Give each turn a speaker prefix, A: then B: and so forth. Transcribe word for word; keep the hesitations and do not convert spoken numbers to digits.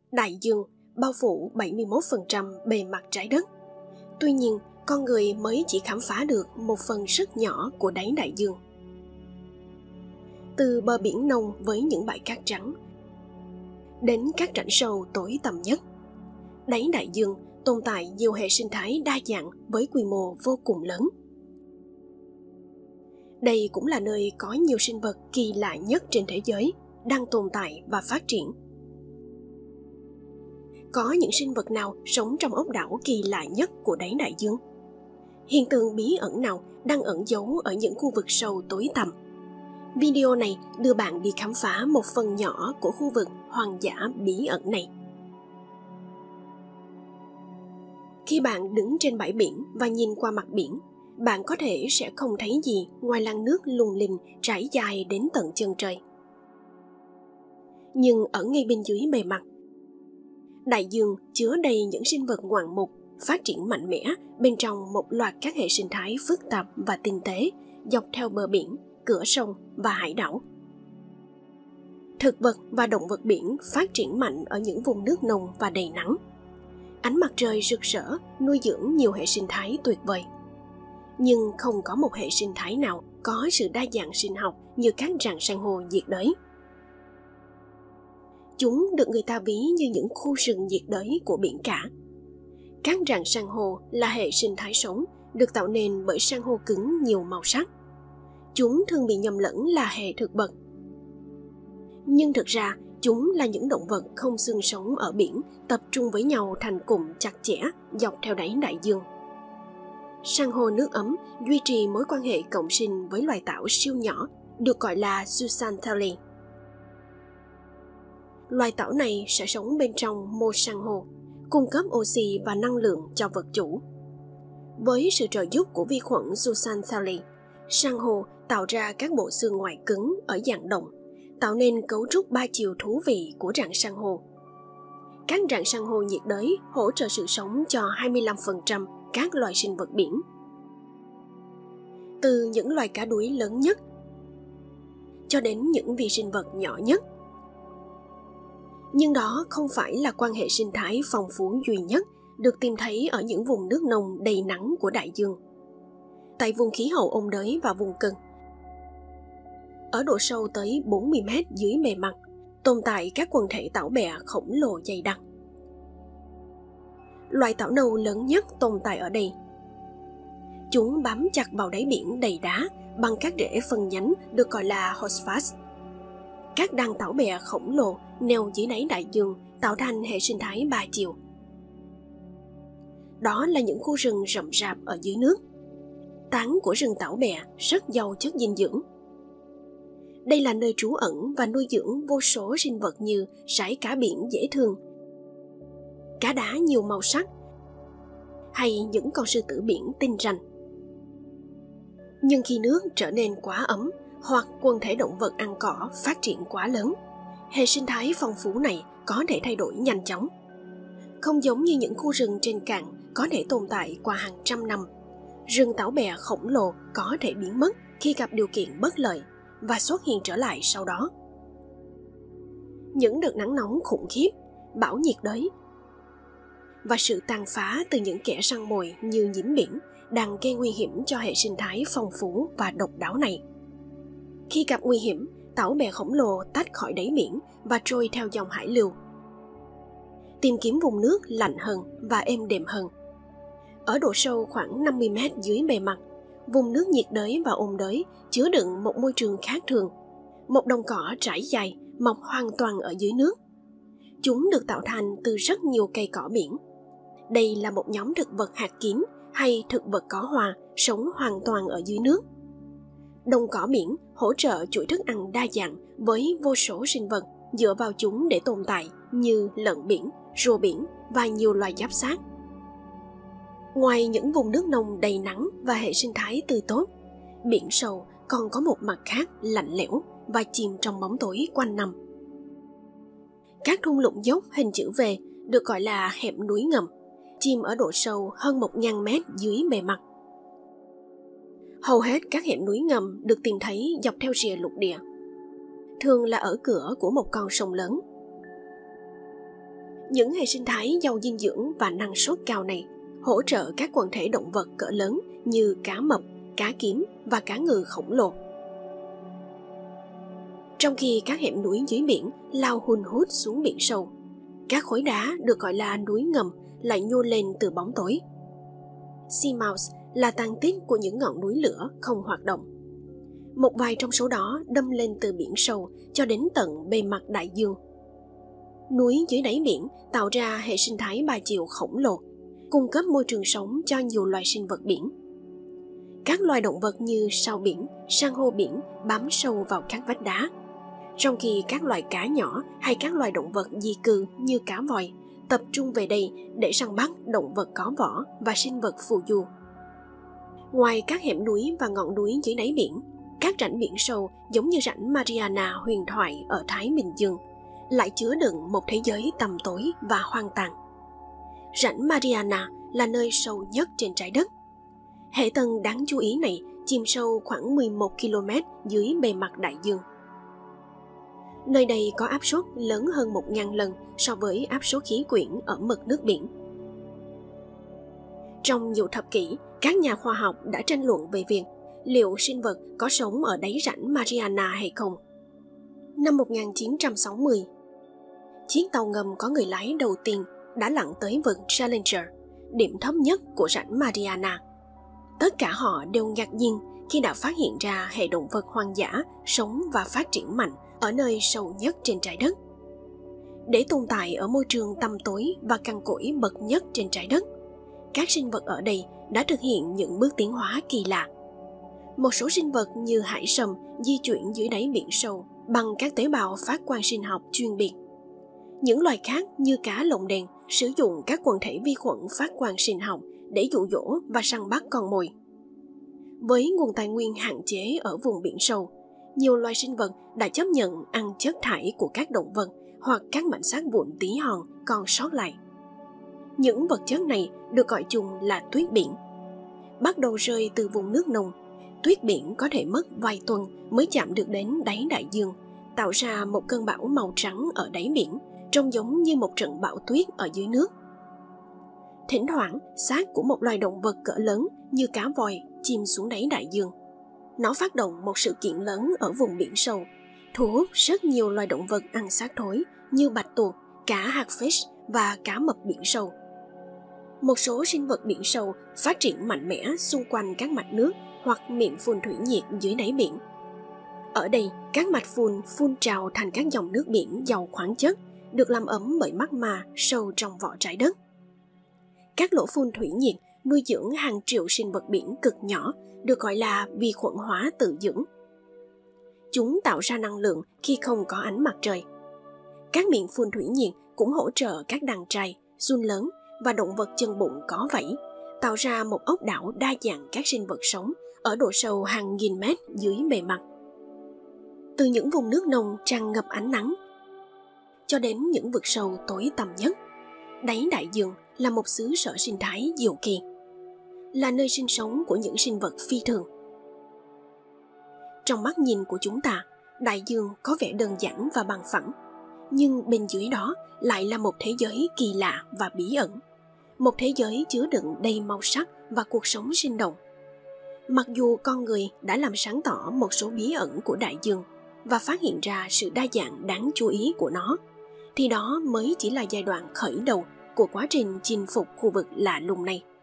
A: Đại dương bao phủ bảy mươi mốt phần trăm bề mặt trái đất. Tuy nhiên, con người mới chỉ khám phá được một phần rất nhỏ của đáy đại dương. Từ bờ biển nông với những bãi cát trắng đến các rãnh sâu tối tăm nhất, đáy đại dương tồn tại nhiều hệ sinh thái đa dạng với quy mô vô cùng lớn. Đây cũng là nơi có nhiều sinh vật kỳ lạ nhất trên thế giới đang tồn tại và phát triển. Có những sinh vật nào sống trong ốc đảo kỳ lạ nhất của đáy đại dương? Hiện tượng bí ẩn nào đang ẩn giấu ở những khu vực sâu tối tăm? Video này đưa bạn đi khám phá một phần nhỏ của khu vực hoang dã bí ẩn này. Khi bạn đứng trên bãi biển và nhìn qua mặt biển, bạn có thể sẽ không thấy gì ngoài làn nước lung linh trải dài đến tận chân trời. Nhưng ở ngay bên dưới bề mặt, đại dương chứa đầy những sinh vật ngoạn mục, phát triển mạnh mẽ bên trong một loạt các hệ sinh thái phức tạp và tinh tế dọc theo bờ biển, cửa sông và hải đảo. Thực vật và động vật biển phát triển mạnh ở những vùng nước nông và đầy nắng. Ánh mặt trời rực rỡ nuôi dưỡng nhiều hệ sinh thái tuyệt vời. Nhưng không có một hệ sinh thái nào có sự đa dạng sinh học như các rặng san hô nhiệt đới. Chúng được người ta ví như những khu rừng nhiệt đới của biển cả. Các rặng san hô là hệ sinh thái sống được tạo nên bởi san hô cứng nhiều màu sắc. Chúng thường bị nhầm lẫn là hệ thực vật. Nhưng thực ra, chúng là những động vật không xương sống ở biển tập trung với nhau thành cụm chặt chẽ dọc theo đáy đại dương. San hô nước ấm duy trì mối quan hệ cộng sinh với loài tảo siêu nhỏ được gọi là zooxanthellae. Loài tảo này sẽ sống bên trong mô san hô, cung cấp oxy và năng lượng cho vật chủ. Với sự trợ giúp của vi khuẩn zooxanthellae, san hô tạo ra các bộ xương ngoài cứng ở dạng đồng, tạo nên cấu trúc ba chiều thú vị của rặng san hô. Các rặng san hô nhiệt đới hỗ trợ sự sống cho hai mươi lăm phần trăm các loài sinh vật biển. Từ những loài cá đuối lớn nhất cho đến những vi sinh vật nhỏ nhất. Nhưng đó không phải là quan hệ sinh thái phong phú duy nhất được tìm thấy ở những vùng nước nông đầy nắng của đại dương. Tại vùng khí hậu ôn đới và vùng cực, ở độ sâu tới bốn mươi mét dưới bề mặt, tồn tại các quần thể tảo bè khổng lồ dày đặc. Loài tảo nâu lớn nhất tồn tại ở đây. Chúng bám chặt vào đáy biển đầy đá bằng các rễ phân nhánh được gọi là horsefast. Các đàn tảo bè khổng lồ neo dưới đáy đại dương tạo thành hệ sinh thái ba chiều. Đó là những khu rừng rậm rạp ở dưới nước. Tán của rừng tảo bè rất giàu chất dinh dưỡng. Đây là nơi trú ẩn và nuôi dưỡng vô số sinh vật như sải cá biển dễ thương, cá đá nhiều màu sắc, hay những con sư tử biển tinh ranh. Nhưng khi nước trở nên quá ấm hoặc quần thể động vật ăn cỏ phát triển quá lớn, hệ sinh thái phong phú này có thể thay đổi nhanh chóng. Không giống như những khu rừng trên cạn có thể tồn tại qua hàng trăm năm, rừng tảo bè khổng lồ có thể biến mất khi gặp điều kiện bất lợi và xuất hiện trở lại sau đó. Những đợt nắng nóng khủng khiếp, bão nhiệt đới và sự tàn phá từ những kẻ săn mồi như nhím biển đang gây nguy hiểm cho hệ sinh thái phong phú và độc đáo này. Khi gặp nguy hiểm, tảo bè khổng lồ tách khỏi đáy biển và trôi theo dòng hải lưu, tìm kiếm vùng nước lạnh hơn và êm đềm hơn. Ở độ sâu khoảng năm mươi mét dưới bề mặt, vùng nước nhiệt đới và ôn đới chứa đựng một môi trường khác thường. Một đồng cỏ trải dài mọc hoàn toàn ở dưới nước. Chúng được tạo thành từ rất nhiều cây cỏ biển. Đây là một nhóm thực vật hạt kín hay thực vật có hoa sống hoàn toàn ở dưới nước. Đồng cỏ biển hỗ trợ chuỗi thức ăn đa dạng với vô số sinh vật dựa vào chúng để tồn tại như lợn biển, rùa biển và nhiều loài giáp xác. Ngoài những vùng nước nông đầy nắng và hệ sinh thái tươi tốt, biển sâu còn có một mặt khác lạnh lẽo và chìm trong bóng tối quanh năm. Các thung lũng dốc hình chữ V được gọi là hẻm núi ngầm, chìm ở độ sâu hơn một nghìn mét dưới bề mặt. Hầu hết các hẻm núi ngầm được tìm thấy dọc theo rìa lục địa, thường là ở cửa của một con sông lớn. Những hệ sinh thái giàu dinh dưỡng và năng suất cao này hỗ trợ các quần thể động vật cỡ lớn như cá mập, cá kiếm và cá ngừ khổng lồ. Trong khi các hẻm núi dưới biển lao hun hút xuống biển sâu, các khối đá được gọi là núi ngầm lại nhô lên từ bóng tối. Seamounts là tàn tích của những ngọn núi lửa không hoạt động. Một vài trong số đó đâm lên từ biển sâu cho đến tận bề mặt đại dương. Núi dưới đáy biển tạo ra hệ sinh thái ba chiều khổng lồ, cung cấp môi trường sống cho nhiều loài sinh vật biển. Các loài động vật như sao biển, san hô biển bám sâu vào các vách đá, trong khi các loài cá nhỏ hay các loài động vật di cư như cá voi tập trung về đây để săn bắt động vật có vỏ và sinh vật phù du. Ngoài các hẻm núi và ngọn núi dưới đáy biển, các rãnh biển sâu giống như rãnh Mariana huyền thoại ở Thái Bình Dương lại chứa đựng một thế giới tăm tối và hoang tàn. Rãnh Mariana là nơi sâu nhất trên trái đất. Hệ tầng đáng chú ý này chìm sâu khoảng mười một ki lô mét dưới bề mặt đại dương. Nơi đây có áp suất lớn hơn một nghìn lần so với áp suất khí quyển ở mực nước biển. Trong nhiều thập kỷ, các nhà khoa học đã tranh luận về việc liệu sinh vật có sống ở đáy rãnh Mariana hay không. Năm một nghìn chín trăm sáu mươi, chiếc tàu ngầm có người lái đầu tiên đã lặn tới vực Challenger, điểm thấp nhất của rãnh Mariana. Tất cả họ đều ngạc nhiên khi đã phát hiện ra hệ động vật hoang dã sống và phát triển mạnh ở nơi sâu nhất trên trái đất. Để tồn tại ở môi trường tăm tối và cằn cỗi bậc nhất trên trái đất, các sinh vật ở đây đã thực hiện những bước tiến hóa kỳ lạ. Một số sinh vật như hải sâm di chuyển dưới đáy biển sâu bằng các tế bào phát quang sinh học chuyên biệt. Những loài khác như cá lồng đèn sử dụng các quần thể vi khuẩn phát quang sinh học để dụ dỗ và săn bắt con mồi. Với nguồn tài nguyên hạn chế ở vùng biển sâu, nhiều loài sinh vật đã chấp nhận ăn chất thải của các động vật hoặc các mảnh xác vụn tí hon còn sót lại. Những vật chất này được gọi chung là tuyết biển. Bắt đầu rơi từ vùng nước nông, tuyết biển có thể mất vài tuần mới chạm được đến đáy đại dương, tạo ra một cơn bão màu trắng ở đáy biển, trông giống như một trận bão tuyết ở dưới nước. Thỉnh thoảng, xác của một loài động vật cỡ lớn như cá voi chìm xuống đáy đại dương. Nó phát động một sự kiện lớn ở vùng biển sâu, thu hút rất nhiều loài động vật ăn xác thối như bạch tuộc, cá hagfish và cá mập biển sâu. Một số sinh vật biển sâu phát triển mạnh mẽ xung quanh các mạch nước hoặc miệng phun thủy nhiệt dưới đáy biển. Ở đây, các mạch phun phun trào thành các dòng nước biển giàu khoáng chất, được làm ấm bởi magma sâu trong vỏ trái đất. Các lỗ phun thủy nhiệt nuôi dưỡng hàng triệu sinh vật biển cực nhỏ, được gọi là vi khuẩn hóa tự dưỡng. Chúng tạo ra năng lượng khi không có ánh mặt trời. Các miệng phun thủy nhiệt cũng hỗ trợ các đàn trai, giun lớn và động vật chân bụng có vảy, tạo ra một ốc đảo đa dạng các sinh vật sống ở độ sâu hàng nghìn mét dưới bề mặt. Từ những vùng nước nông tràn ngập ánh nắng cho đến những vực sâu tối tăm nhất, đáy đại dương là một xứ sở sinh thái diệu kỳ, là nơi sinh sống của những sinh vật phi thường. Trong mắt nhìn của chúng ta, đại dương có vẻ đơn giản và bằng phẳng, nhưng bên dưới đó lại là một thế giới kỳ lạ và bí ẩn, một thế giới chứa đựng đầy màu sắc và cuộc sống sinh động. Mặc dù con người đã làm sáng tỏ một số bí ẩn của đại dương và phát hiện ra sự đa dạng đáng chú ý của nó, thì đó mới chỉ là giai đoạn khởi đầu của quá trình chinh phục khu vực lạ lùng này.